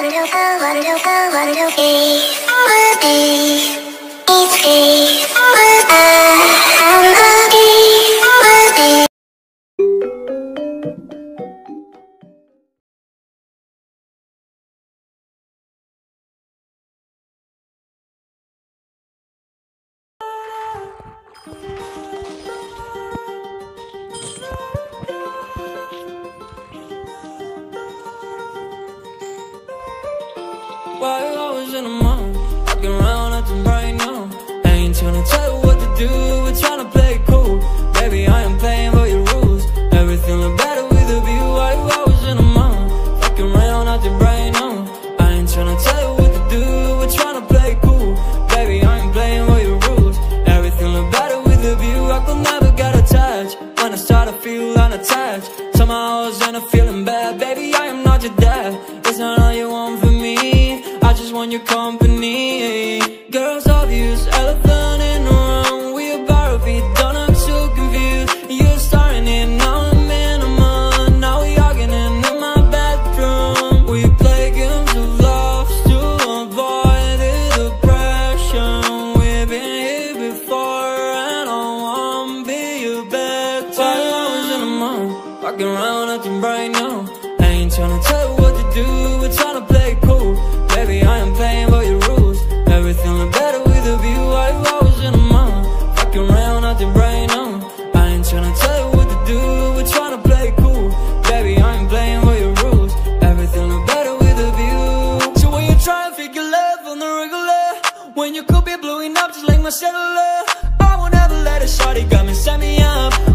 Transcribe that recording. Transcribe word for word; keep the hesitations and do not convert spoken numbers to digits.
While I was in the mall, walking around acting right now. I ain't tryna tell you what to do, we're tryna play it cool. Baby, I am playing by your rules. Everything look better with a view. While I was in the mall, walking around acting right now. I ain't tryna tell you what to do, we're tryna play it cool. Baby, I ain't playing by your rules. Everything look better with a view. I could never get attached. When I start to feel unattached, somehow I was in a feeling bad. Baby, I am not your dad. It's not all you want from me, I just want your company. Girls obvious, elephant in the room. We about to be done, I'm so confused. You're starting it, now I'm in a month. Now we arguing in my bedroom. We play games of love to avoid the depression. We've been here before and I wanna be your bed. While I was in the mall, walking around acting right now. I ain't tryna tell you what to do, we're tryna play it cool. Baby, I am playing by your rules. Everything look better with a view. While I was in the mall, fucking around acting right now. I ain't tryna tell you what to do, we're tryna play it cool. Baby, I ain't playing by your rules. Everything look better with a view. So when you try and figure love on the regular, when you could be blowing up just like my cellular, I won't ever let it shawty got me, set me up.